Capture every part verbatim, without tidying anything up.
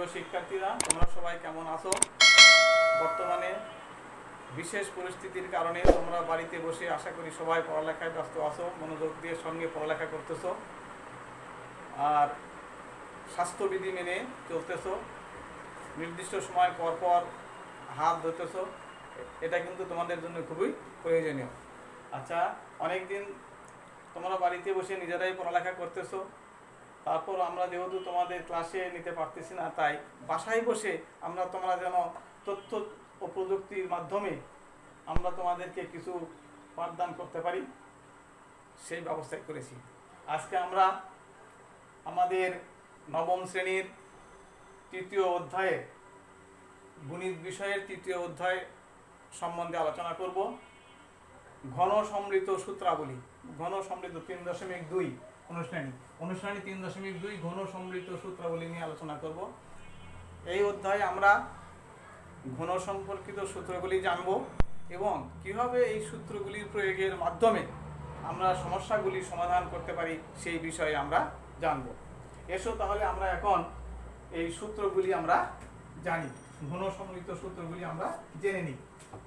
প্রিয় শিক্ষার্থীরা, তোমরা সবাই কেমন আছো? বর্তমানে বিশেষ পরিস্থিতির কারণে তোমরা বাড়িতে বসে আশা করি সবাই পড়ালেখায় ব্যস্ত আছো, মনোযোগ দিয়ে সঙ্গে পড়ালেখা করতেছো আর স্বাস্থ্যবিধি মেনে চলতেছো, নির্দিষ্ট সময় পর পর হাত ধরতেছো। এটা কিন্তু তোমাদের জন্য খুবই প্রয়োজনীয়। আচ্ছা, অনেক দিন তোমরা বাড়িতে বসে নিজেরাই পড়ালেখা করতেছো, তারপর আমরা যেহেতু তোমাদের ক্লাসে নিতে পারতেছি না, তাই বাসায় বসে আমরা তোমরা যেন তথ্য ও প্রযুক্তির মাধ্যমে আমরা তোমাদেরকে কিছু পাঠদান করতে পারি সেই ব্যবস্থাই করেছি। আজকে আমরা আমাদের নবম শ্রেণীর তৃতীয় অধ্যায়ে গণিত বিষয়ের তৃতীয় অধ্যায় সম্বন্ধে আলোচনা করব। ঘন সমৃদ্ধ সূত্রাবলী, ঘন সমৃদ্ধ তিন দশমিক দুই অনুশ্রেণী অনুশ্রেণী তিন দশমিক দুই ঘন সমৃদ্ধ সূত্রাবলী নিয়ে আলোচনা করব। এই অধ্যায়ে আমরা ঘন সম্পর্কিত সূত্রগুলি জানব এবং কিভাবে এই সূত্রগুলির প্রয়োগের মাধ্যমে আমরা সমস্যাগুলি সমাধান করতে পারি সেই বিষয়ে আমরা জানব। এসো তাহলে আমরা এখন এই সূত্রগুলি আমরা জানি, ঘন সমৃদ্ধ সূত্রগুলি আমরা জেনে নিই।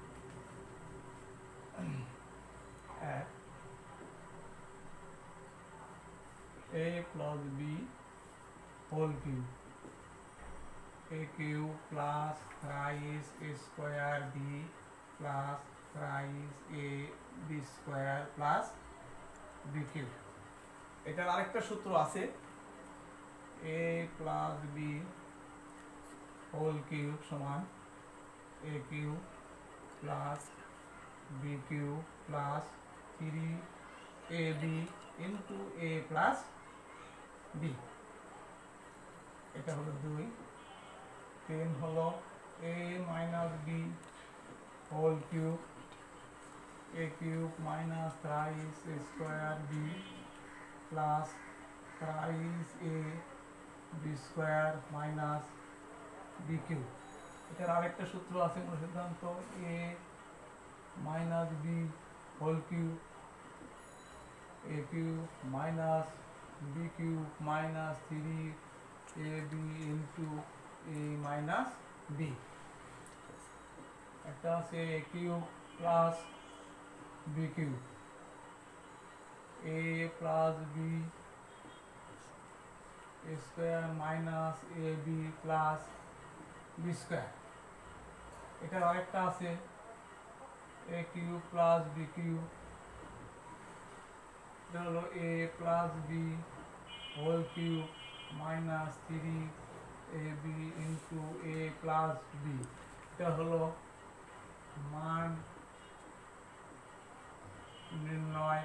a plus b whole cube, a cube plus thrice a square b plus thrice a b square plus b cube। এটার আরেকটা সূত্র আছে, a plus b whole cube সমান a cube plus b cube plus three a b into a plus b। এটা হলো দুই। তিন হলো a minus b whole cube, a cube minus thrice a square b plus thrice a b square minus b cube। এটার আরেকটা সূত্র আছে অনুসিদ্ধান্ত, a minus b whole cube, a cube minus b cube minus three a b into a minus b। একটা আছে a cube plus b cube, a plus b a square minus a b plus b square। এটার আরেকটা আছে a cube plus b cube, এটা হলো a plus b whole cube minus three a b into a plus b। এটা হলো মান নির্ণয়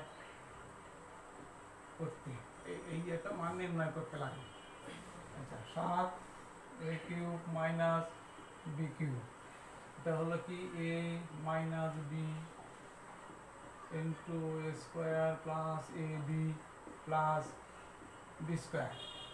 করতে, এই একটা মান নির্ণয় করতে লাগে। আচ্ছা, সাত a cube minus b cube, এটা হলো কি a minus b into a square plus a b plus b square।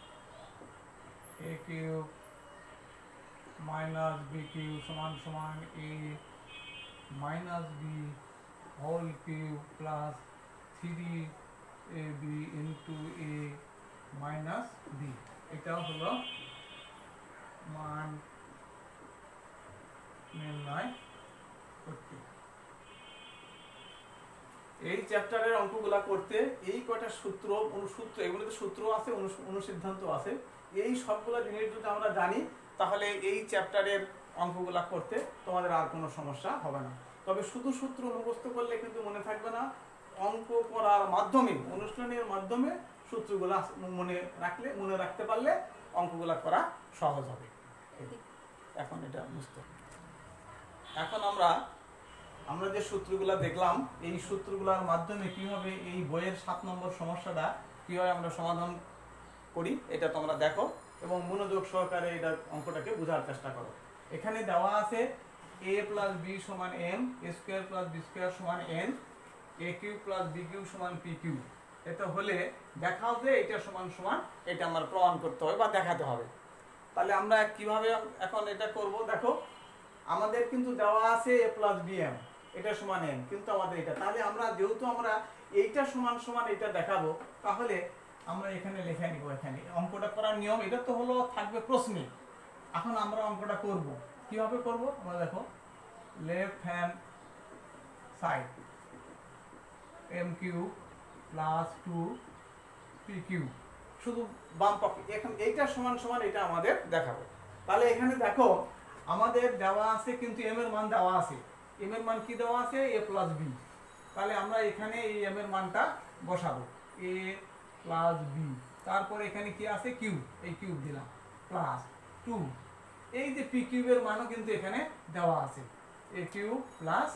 a cube minus b cube সমান সমান a minus b whole cube plus three a b into a minus b। এটাও হলো মান নির্ণয় করতে। এই চ্যাপ্টারের অঙ্কগুলা করতে এই কয়টা সূত্র অনুসূত্র, এগুলোতে সূত্র আছে, অনুসিদ্ধান্ত আছে, এই সবগুলা জিনিস যদি আমরা জানি তাহলে এই চ্যাপ্টারের অঙ্কগুলা করতে তোমাদের আর কোনো সমস্যা হবে না। তবে শুধু সূত্র মুখস্থ করলে কিন্তু মনে থাকবে না, অঙ্ক করার মাধ্যমে, অনুশীলনের মাধ্যমে সূত্রগুলা মনে রাখলে, মনে রাখতে পারলে অঙ্কগুলা করা সহজ হবে। এখন এটা বুঝতে, এখন আমরা আমরা যে সূত্রগুলা দেখলাম, এই সূত্রগুলোর মাধ্যমে কিভাবে এই বইয়ের সাত নম্বর সমস্যাটা কিভাবে আমরা সমাধান করি এটা তোমরা দেখো এবং মনোযোগ সহকারে এটা অঙ্কটাকে বোঝার চেষ্টা করো। এখানে দেওয়া আছে a প্লাস বি সমান M, A square plus B square সমান N, A Q plus B Q সমান পি কিউ। এটা হলে দেখাও যে এটা সমান সমান, এটা আমার প্রমাণ করতে হবে বা দেখাতে হবে। তাহলে আমরা কিভাবে এখন এটা করব? দেখো, আমাদের কিন্তু দেওয়া আছে a প্লাস বি এম, এটা সমান এন, কিন্তু আমাদের এটা, তাহলে আমরা যেহেতু আমরা এইটা সমান সমান এটা দেখাবো, তাহলে আমরা এখানে লিখে নিব। এখানে অঙ্কটা করার নিয়ম এটা তো হলো থাকবে প্রশ্নে, এখন আমরা অঙ্কটা করব কিভাবে করব আমরা দেখো left hand side M Q plus two P Q, শুধু বাম পক্ষে এখন এইটা সমান সমান এটা আমাদের দেখাবো। তাহলে এখানে দেখো আমাদের দেওয়া আছে কিন্তু এম এর মান দেওয়া আছে, এম এর মান কি দেওয়া আছে এ প্লাস বি। তাহলে আমরা এখানে এই এম এর মানটা বসাবো এ প্লাস বি, তারপরে এখানে কি আছে কিউব, এই কিউব দিলাম প্লাস টু, এই যে পি কিউবের মানও কিন্তু এখানে দেওয়া আছে A cube plus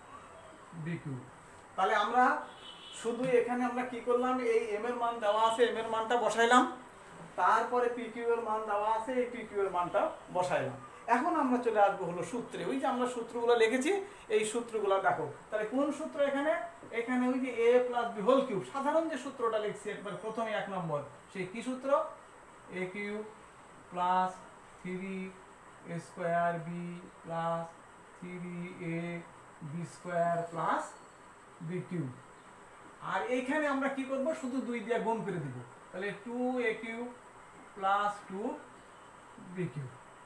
B cube. তাহলে আমরা শুধু এখানে আমরা কি করলাম এই এম এর মান দেওয়া আছে এম এর মানটা বসাইলাম, তারপরে পি কিউ এর মান দেওয়া আছে এই পি কিউ এর মানটা বসাইলাম। এখন আমরা চলে আসবো হলো সূত্রে, ওই যে আমরা সূত্রগুলো লিখেছি এই সূত্রগুলো দেখো। তাহলে কোন সূত্র এখানে এখানে ওই যে A plus B whole cube, সাধারণ যে সূত্রটা লিখছি একবার প্রথমে এক নম্বর, সেই কি সূত্র A cube plus three A square B plus three A B square plus B cube. আর এইখানে আমরা কি করব শুধু দুই দিয়ে গুণ করে দিব, তাহলে two A cube plus two B cube.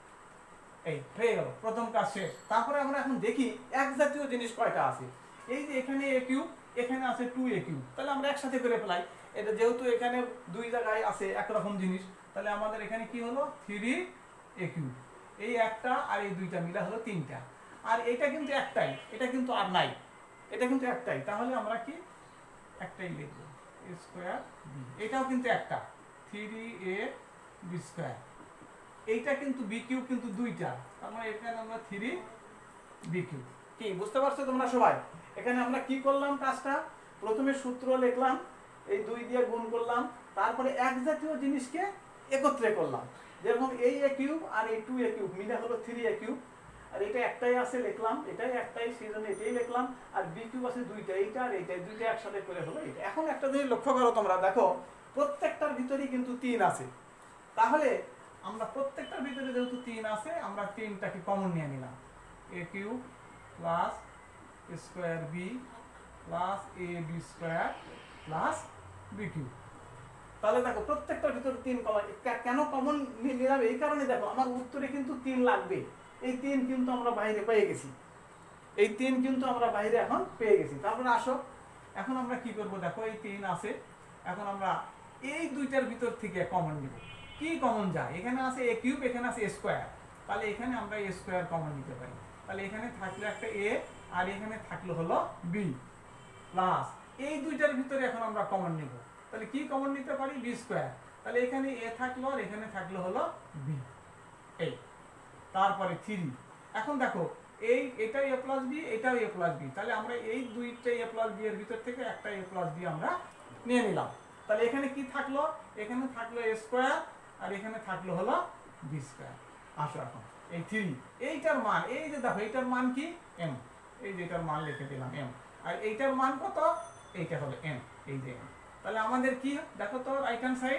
এই হয়ে গেল প্রথম কাজ শেষ। তারপরে আমরা এখন দেখি এক জাতীয় জিনিস কয়টা আছে। এই যে এখানে এ কিউব এখানে আছে টু এ কিউব, তাহলে আমরা একসাথে করে ফেলাই। এটা যেহেতু এখানে দুই জায়গায় আছে একরকম জিনিস, তাহলে আমাদের এখানে কি হলো থ্রি এ কিউব, এই একটা আর এই দুইটা মিলা হলো তিনটা। আর এটা কিন্তু একটাই, এটা কিন্তু আর নাই, এটা কিন্তু একটাই। তাহলে আমরা কি একটাই লিখবো এ স্কোয়ার বি, এটাও কিন্তু একটা থ্রি এ বি স্কোয়ার। এইটা কিন্তু বি কিউব কিন্তু দুইটা, তার মানে এখানে আমরা থ্রি বি কিউব। কি বুঝতে পারছো তোমরা সবাই? এখানে আমরা কি করলাম কাজটা, প্রথমে সূত্র লিখলাম, এই দুই দিয়ে গুণ করলাম, তারপরে এক জাতীয় জিনিসকে একত্রে করলাম। যেরকম এই এ কিউব আর এই টু এ কিউব মিলে হলো থ্রি এ কিউব, আর এটা একটাই আছে লিখলাম, এটাই একটাই সেই জন্য এটাই লিখলাম। আর বি কিউব আছে দুইটা, এইটা আর এইটা, দুইটা একসাথে করে হলো এটা। এখন একটা জিনিস লক্ষ্য করো তোমরা, দেখো প্রত্যেকটার ভিতরেই কিন্তু তিন আছে। তাহলে আমরা প্রত্যেকটার ভিতরে যেহেতু তিন আছে আমরা তিনটাকে কমন নিয়ে নিলাম, A cube plus square B plus A B square plus B cube. তাহলে দেখো প্রত্যেকটার ভিতরে তিন কমন। কেন কমন নিলাম এই কারণে, দেখো আমার উত্তরে কিন্তু তিন লাগবে, এই তিন কিন্তু আমরা বাইরে পেয়ে গেছি, এই তিন কিন্তু আমরা বাইরে এখন পেয়ে গেছি। তারপরে আসো এখন আমরা কি করব, দেখো এই তিন আছে, এখন আমরা এই দুইটার ভিতর থেকে কমন নিব। কি কমন যায়, এখানে আছে এ কিউব এখানে আছে এ স্কোয়ার, তাহলে এখানে আমরা এ স্কোয়ার কমন নিতে পারি। তাহলে এখানে থাকলো একটা এ আর এখানে থাকলো হলো বি প্লাস এই দুইটার ভিতরে এখন আমরা কমন নিব। তাহলে কি কমন নিতে পারি বি স্কোয়ার, তাহলে এখানে এ থাকলো আর এখানে থাকলো হলো বি, এই তারপরে থ্রি। এখন দেখো এই এটাও এ প্লাস বি এটাও এ প্লাস বি, তাহলে আমরা এই দুইটা এ প্লাস বি এর ভিতর থেকে একটা এ প্লাস বি আমরা নিয়ে নিলাম। তাহলে এখানে কি থাকলো, এখানে থাকলো এ স্কোয়ার আর এখানে থাকলো হলো বি স্কোয়ার। আসো এখন এই থ্রি, এইটার মান এই যে দেখো এইটার মান কি এম, এই যে এটার মান লিখে দিলাম এম, আর এইটার মান কত এইটা হলো এম, এই যে এম। তাহলে আমাদের কি দেখো তো রাইট হ্যান্ড সাইড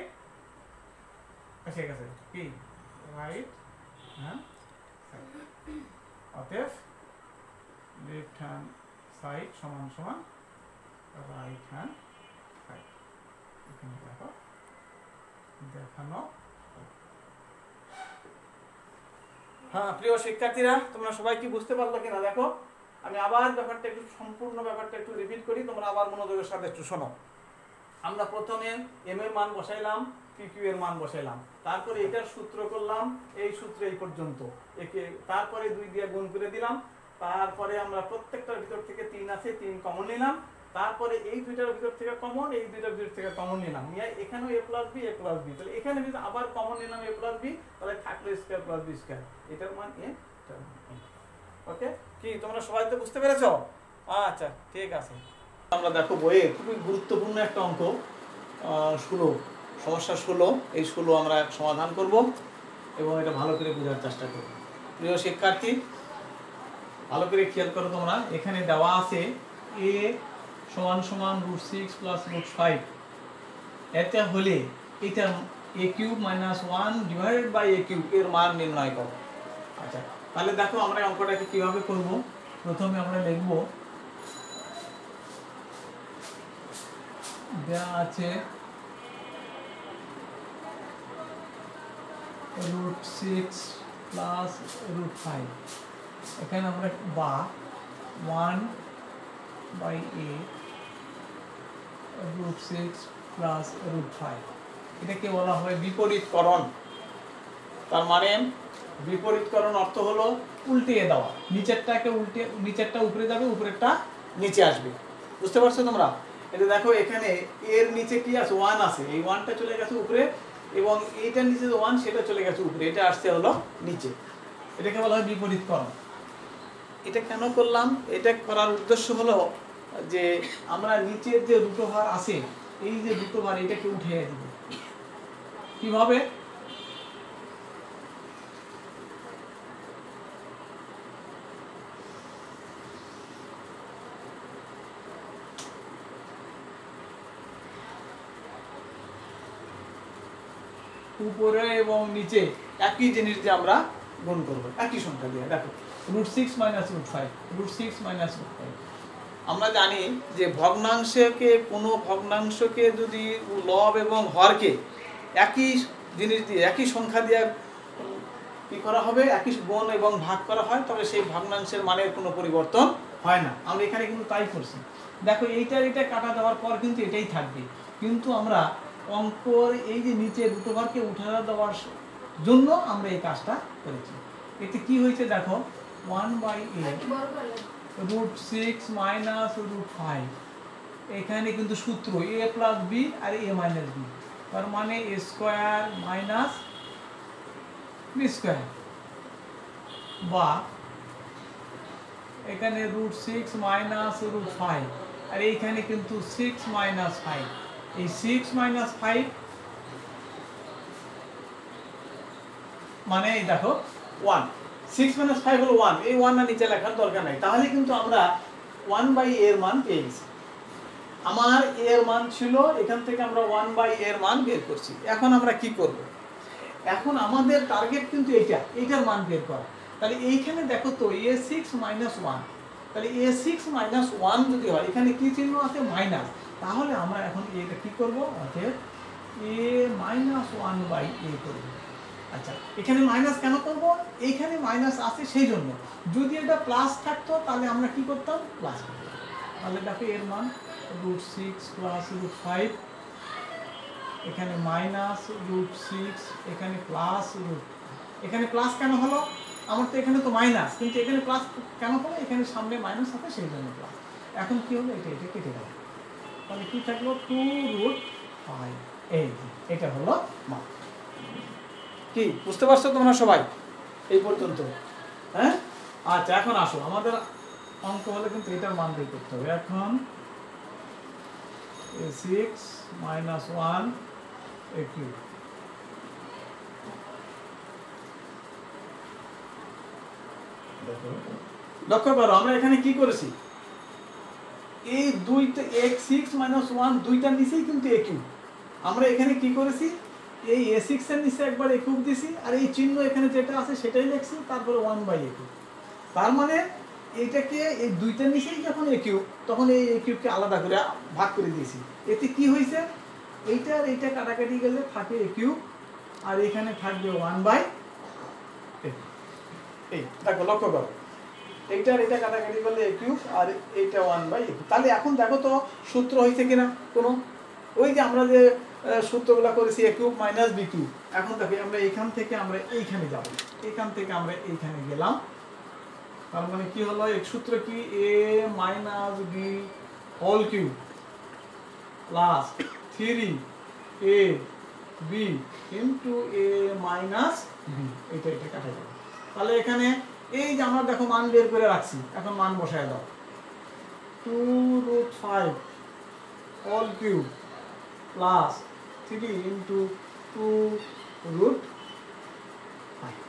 এসে গেছে, কি রাইট হ্যান্ড সাইড, অতএব লেফট হ্যান্ড সাইড সমান সমান রাইট হ্যান্ড সাইড। এখানে দেখো দেখানো। হ্যাঁ প্রিয় শিক্ষার্থীরা, তোমরা সবাই কি বুঝতে পারলো কিনা দেখো। আমি আবার ব্যাপারটা একটু সম্পূর্ণ ব্যাপারটা একটু রিপিট করি, তোমরা আবার মনোযোগের সাথে একটু শোনো। আমরা প্রথমে এম এর মান বসাইলাম, পি কিউ এর মান বসাইলাম, তারপরে এটার সূত্র করলাম, এই সূত্র এই পর্যন্ত একে, তারপরে দুই দিয়ে গুণ করে দিলাম, তারপরে আমরা প্রত্যেকটার ভিতর থেকে তিন আছে তিন কমন নিলাম, তারপরে এই দুইটার ভিতর থেকে কমন এই দুইটার ভিতর থেকে কমন নিলাম, নিয়ে এখানেও A plus B A plus B, তাহলে এখানে যদি আবার কমন নিলাম এ প্লাস বি, তাহলে থাকলো স্কয়ার প্লাস বি স্কয়ার, এটার মান এ, এটার মান এ। ওকে, কি তোমরা সবাই তো বুঝতে পেরেছো? আচ্ছা ঠিক আছে। আমরা দেখো বইয়ে খুবই গুরুত্বপূর্ণ একটা অঙ্ক ষোলো, সমস্যা ষোলো, এই ষোলো আমরা সমাধান করব এবং এটা ভালো করে বোঝার চেষ্টা করব। প্রিয় শিক্ষার্থী ভালো করে খেয়াল করো তোমরা, এখানে দেওয়া আছে এ সমান সমান root six plus root five, এটা হলে এটা A cube minus one divided by A cube এর মান নির্ণয় করো। আচ্ছা তাহলে দেখো আমরা অঙ্কটাকে কিভাবে করব। প্রথমে আমরা লিখব দেওয়া আছে root six plus root five, এখানে আমরা বা one by A root six plus root five, এটাকে বলা হয় বিপরীতকরণ। তার মানে বিপরীতকরণ অর্থ হলো উল্টিয়ে দেওয়া, নিচেরটাকে উল্টে নিচেরটা উপরে যাবে, উপরেরটা নিচে আসবে। বুঝতে পারছো তোমরা? এটা দেখো এখানে এর নিচে কি আছে, ওয়ান আছে, এই ওয়ানটা চলে গেছে উপরে এবং এইটার নিচে যে ওয়ান সেটা চলে গেছে উপরে, এটা আসছে হলো নিচে, এটাকে বলা হয় বিপরীতকরণ। এটা কেন করলাম? এটা করার উদ্দেশ্য হলো যে আমরা নিচের যে দুটো ভার আছে, এই যে দুটো ভার এটাকে উঠিয়ে দিব। কিভাবে? উপরে এবং নিচে একই জিনিস দিয়ে আমরা গুণ করব, একই সংখ্যা দিয়ে। দেখো root six minus root five, root six minus root five. আমরা জানি যে ভগ্নাংশকে, কোনো ভগ্নাংশকে যদি লব এবং হরকে একই জিনিস দিয়ে, একই সংখ্যা দিয়ে কি করা হবে, একই গুণ এবং ভাগ করা হয়, তবে সেই ভগ্নাংশের মানের কোনো পরিবর্তন হয় না। আমরা এখানে কিন্তু তাই করছি। দেখো এইটার এটা কাটা দেওয়ার পর কিন্তু এটাই থাকবে, কিন্তু আমরা অঙ্কর এই যে নিচে দুটো ভাগকে উঠে দেওয়ার জন্য আমরা এই কাজটা করেছি। এতে কি হয়েছে দেখো, one by A root six minus root five, এখানে কিন্তু সূত্র এ প্লাস বি আর এ মাইনাস বি, তার মানে A square minus B square, বা এখানে root six minus root five আর এইখানে কিন্তু সিক্স মাইনাস ফাইভ, এই সিক্স মাইনাস ফাইভ মানে দেখো ওয়ান, সিক্স মাইনাস ফাইভ হলো ওয়ান, এই ওয়ান না নিচে লেখার দরকার নাই, তাহলে কিন্তু আমরা ওয়ান বাই এর মান পেয়ে গেছি। আমার এর মান ছিল, এখান থেকে আমরা ওয়ান বাই এর মান বের করছি। এখন আমরা কি করব? এখন আমাদের টার্গেট কিন্তু এইটা, এইটার মান বের করা। তাহলে এইখানে দেখো তো এ সিক্স মাইনাস ওয়ান, তাহলে এ সিক্স মাইনাস ওয়ান যদি হয়, এখানে কি চিহ্ন আছে, মাইনাস, তাহলে আমরা এখন এটা কি করবো, অর্থাৎ A minus one by A করবো। আচ্ছা, এখানে মাইনাস কেন করব? এইখানে মাইনাস আছে সেই জন্য। যদি এটা প্লাস থাকতো তাহলে আমরা কি করতাম, প্লাস করতাম। তাহলে দেখো এর মান root six plus root five, এখানে মাইনাস রুট সিক্স, এখানে প্লাস রুট, এখানে প্লাস কেন হলো, আমার তো এখানে তো মাইনাস, কিন্তু এখানে প্লাস কেন হলো, এখানে সামনে মাইনাস আছে সেই জন্য প্লাস। এখন কি হলো, এটা এটা কেটে গেল, তাহলে কি থাকলো, টু রুট ফাইভ, এই এটা হলো মান। কি বুঝতে পারছো তোমরা সবাই এই পর্যন্ত? হ্যাঁ, আচ্ছা এখন আসো, আমাদের অঙ্ক হলে কিন্তু এটার মান বের করতে হবে। এখন six minus one A cube, লক্ষ্য করো আমরা এখানে কি করেছি, এই দুইটা এক্স সিক্স মাইনাস ওয়ান দুইটার নিচেই কিন্তু এ কিউব। আমরা এখানে কি করেছি, এই এ সিক্স এর নিচে একবার এ কিউব দিছি, আর এই চিহ্ন এখানে যেটা আছে সেটাই লিখছি, তারপরে ওয়ান বাই এ কিউব। তার মানে এইটাকে এই দুইটার নিচেই যখন এ কিউব, তখন এই এ কিউবকে আলাদা করে ভাগ করে দিয়েছি। এতে কি হয়েছে, এইটা আর এইটা কাটাকাটি গেলে থাকে এ কিউব, আর এখানে থাকবে ওয়ান বাই এ। এই দেখো লক্ষ্য করো, এইটা আর এটা কাটাকাটি করলে এ কিউব আর এইটা ওয়ান বাই এ কিউব। তাহলে এখন দেখো তো সূত্র হয়েছে কিনা কোনো, ওই যে আমরা যে সূত্রগুলো করেছি A cube minus B cube. এখন দেখো আমরা এইখান থেকে আমরা এইখানে যাব, এইখান থেকে আমরা এইখানে গেলাম, তার মানে কি হলো, এক সূত্র কি, A minus B whole cube plus three A B into A minus B, এটা এটা কাটা যাবে। তাহলে এখানে এই যে আমরা দেখো মান বের করে রাখছি, এখন মান বসায় দাও, two root five whole cube plus three into two root five.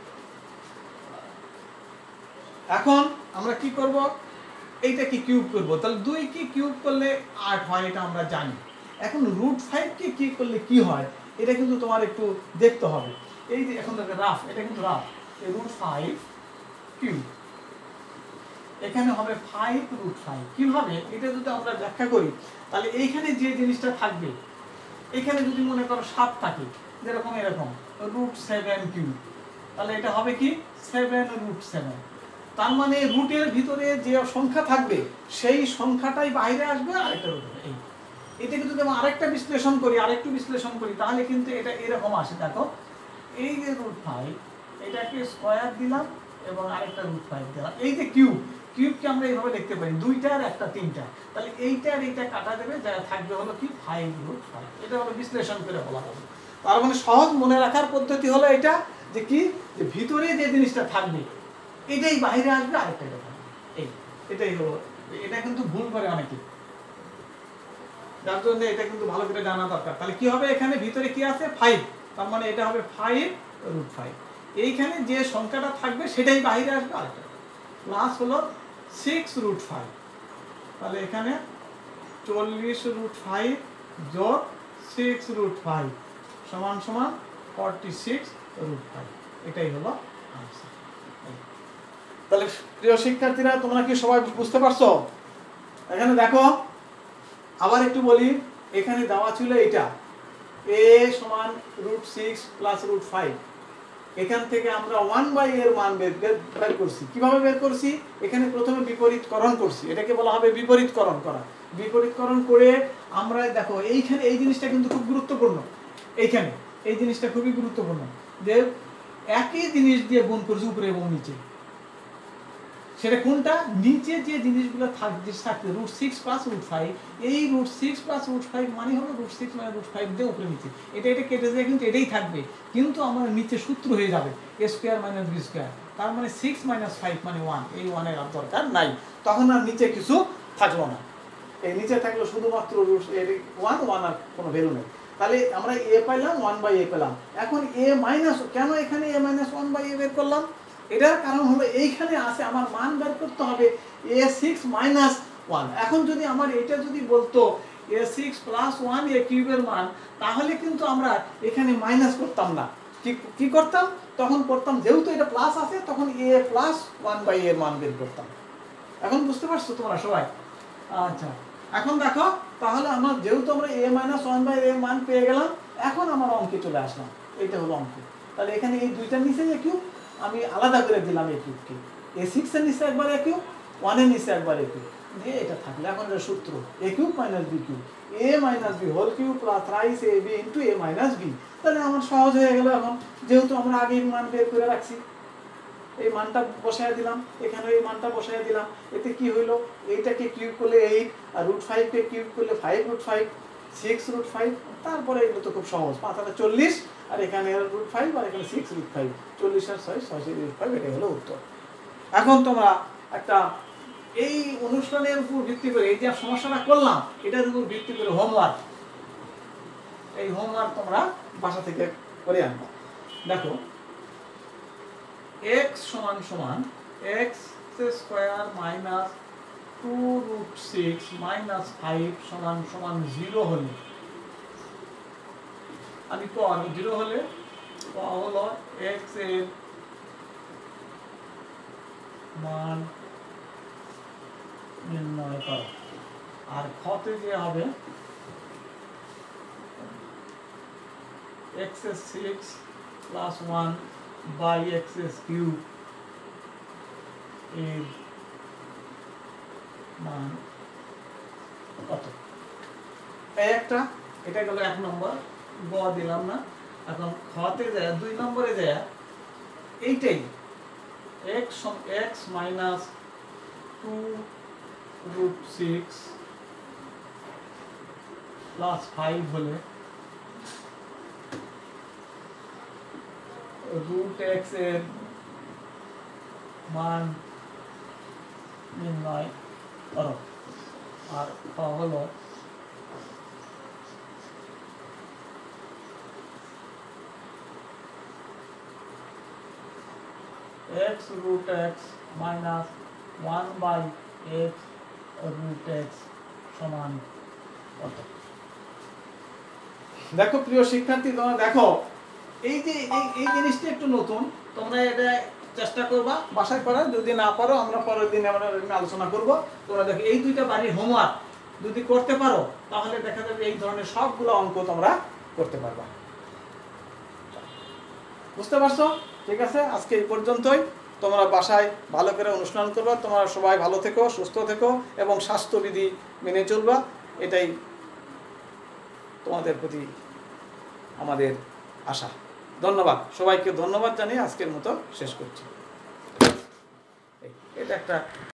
এখন আমরা কি করব, এইটা কি কিউব করব, তাহলে দুই কি কিউব করলে আট হয়, এটা আমরা জানি। এখন রুট ফাইভ কে কি করলে কি হয়, এটা কিন্তু তোমার একটু দেখতে হবে। এই যে এখন দেখো রাফ, এটা কিন্তু রাফ, এই রুট ফাইভ কিউব, এখানে হবে ফাইভ রুট ফাইভ। কিভাবে এটা যদি আমরা ব্যাখ্যা করি, তাহলে এইখানে যে জিনিসটা থাকবে, এখানে যদি মনে করো সাত থাকে, যেরকম এরকম রুট সেভেন কিউব, তাহলে এটা হবে কি সেভেন রুট সেভেন। তার মানে রুটের ভিতরে যে সংখ্যা থাকবে সেই সংখ্যাটাই বাইরে আসবে আর একটা রুট হবে। এই এটাকে যদি আমি আরেকটা বিশ্লেষণ করি আরেকটু বিশ্লেষণ করি তাহলে কিন্তু এটা এরকম আসে। দেখো এই যে রুট ফাইভ এটাকে স্কোয়ার দিলাম এবং আরেকটা রুট ফাইভ দিলাম। এই যে কিউব কিউবকে আমরা এইভাবে লিখতে পারি দুইটা আর একটা তিনটা, তাহলে এইটা আর এইটা কাটা দেবে, যা থাকবে হলো কি ফাইভ রুট ফাইভ। এটা হলো বিশ্লেষণ করে বলা হবে। তার মানে সহজ মনে রাখার পদ্ধতি হলো এটা যে কি যে ভিতরে যে জিনিসটা থাকবে এটাই বাইরে আসবে আরেকটা এটা থাকবে। এই এটাই হলো, এটা কিন্তু ভুল করে অনেকে, যার জন্য এটা কিন্তু ভালো করে জানা দরকার। তাহলে কি হবে এখানে ভিতরে কি আছে ফাইভ, তার মানে এটা হবে ফাইভ রুট ফাইভ। এইখানে যে সংখ্যাটা থাকবে সেটাই বাইরে আসবে আরেকটা, প্লাস হলো সিক্স রুট ফাইভ। তাহলে এখানে চল্লিশ রুট ফাইভ যোগ সিক্স রুট ফাইভ সমান সমান ফর্টি সিক্স রুট ফাইভ। এটাই হলো আনসার। তাহলে প্রিয় শিক্ষার্থীরা তোমরা কি সবাই বুঝতে পারছো? এখানে দেখো আবার একটু বলি, এখানে দেওয়া ছিল এটা এ সমান root six plus root five. এখান থেকে আমরা ওয়ান বাই এর মান বের বের করছি। কিভাবে বের করছি? এখানে প্রথমে বিপরীতকরণ করছি, এটাকে বলা হবে বিপরীতকরণ করা। বিপরীতকরণ করে আমরা দেখো এইখানে এই জিনিসটা কিন্তু খুব গুরুত্বপূর্ণ, এইখানে এই জিনিসটা খুবই গুরুত্বপূর্ণ যে একই জিনিস দিয়ে গুণ করছি উপরে এবং নিচে। সেটা কোনটা? নিচে যে জিনিসগুলো থাকছে থাকছে root six plus root five, এই root six plus root five মানে হলো রুট সিক্স মানে রুট ফাইভ দিয়ে উপরে নিচে, এটা এটা কেটে যায় কিন্তু এটাই থাকবে, কিন্তু আমার নিচে সূত্র হয়ে যাবে A square minus B square. তার মানে সিক্স মাইনাস ফাইভ মানে ওয়ান, এই ওয়ানের আর দরকার নাই, তখন আর নিচে কিছু থাকলো না। এই নিচে থাকলো শুধুমাত্র রুট ওয়ান, ওয়ান আর কোনো ভ্যালু নেই। তাহলে আমরা এ পাইলাম, ওয়ান বাই এ পেলাম। এখন এ মাইনাস, কেন এখানে A minus one by A বের করলাম? এটার কারণ হলো এইখানে আছে আমার মান বের করতে হবে এ সিক্স মাইনাস ওয়ান। এখন যদি আমার এটা যদি বলতো A six plus one A কিউবের মান, তাহলে কিন্তু আমরা এখানে মাইনাস করতাম না, কি কি করতাম তখন? করতাম যেহেতু এটা প্লাস আছে তখন এ প্লাস ওয়ান বাই এর মান বের করতাম। এখন বুঝতে পারছো তোমরা সবাই? আচ্ছা, এখন দেখো তাহলে আমার যেহেতু আমরা এ মাইনাস ওয়ান বাই এর মান পেয়ে গেলাম, এখন আমার অঙ্কে চলে আসলাম, এইটা হলো অঙ্ক। তাহলে এখানে এই দুইটার নিচে এ কিউব আমি আলাদা করে দিলাম, এ কিউবকে এ সিক্স এর নিচে একবার এ কিউব, ওয়ানের নিচে একবার এ কিউব দিয়ে এটা থাকলে এখন এটা সূত্র A cube minus B cube, A minus B whole cube plus thrice A B into A minus B. তাহলে আমার সহজ হয়ে গেল। এখন যেহেতু আমরা আগে মান বের করে রাখছি, এই মানটা বসায় দিলাম, এখানে এই মানটা বসায় দিলাম, এতে কি হইলো এইটাকে কিউব করলে এইট আর রুট ফাইভকে কিউব করলে five root five, six root five. তারপরে এগুলো তো খুব সহজ, পাঁচ হাজার চল্লিশ আর এখানে রুট ফাইভ আর এখানে সিক্স রুট ফাইভ, চল্লিশ আর ছয় ছয় রুট ফাইভ, এটাই হলো উত্তর। এখন তোমরা একটা এই অনুষ্ঠানের উপর ভিত্তি করে এই যে সমস্যাটা করলাম এটার উপর ভিত্তি করে হোমওয়ার্ক, এই হোমওয়ার্ক তোমরা বাসা থেকে করে আনবা। দেখো x সমান সমান X square minus two root six minus five সমান সমান জিরো হলে, আমি ক জিরো হলে ক হলো এক্স এর মান নির্ণয় করো, আর খতে যে হবে এক্স এর six plus one by X এর কিউব এর মান কত? এই একটা, এটা গেল এক নম্বর, গ দিলাম না। এখন খতে যায় দুই নম্বরে যায় এইটাই X X minus two root six plus five হলে রুট এক্স এর মান নির্ণয় করো, আর খ হলো x root x minus one by x root x সমান কত? দেখো প্রিয় শিক্ষার্থী, তোমরা দেখো এই যে এই এই জিনিসটা একটু নতুন, তোমরা এটা চেষ্টা করবা বাসায় করার, যদি না পারো আমরা পরের দিন আমরা আলোচনা করব। তোমরা দেখো এই দুইটা বাড়ির হোমওয়ার্ক যদি করতে পারো তাহলে দেখা যাবে এই ধরনের সবগুলো অঙ্ক তোমরা করতে পারবা। বুঝতে পারছো? ঠিক আছে, আজকে এই পর্যন্তই। তোমরা বাসায় ভালো করে অনুষ্ঠান করবা, তোমরা সবাই ভালো থেকো, সুস্থ থেকো এবং স্বাস্থ্যবিধি মেনে চলবা, এটাই তোমাদের প্রতি আমাদের আশা। ধন্যবাদ, সবাইকে ধন্যবাদ জানিয়ে আজকের মতো শেষ করছি। এটা একটা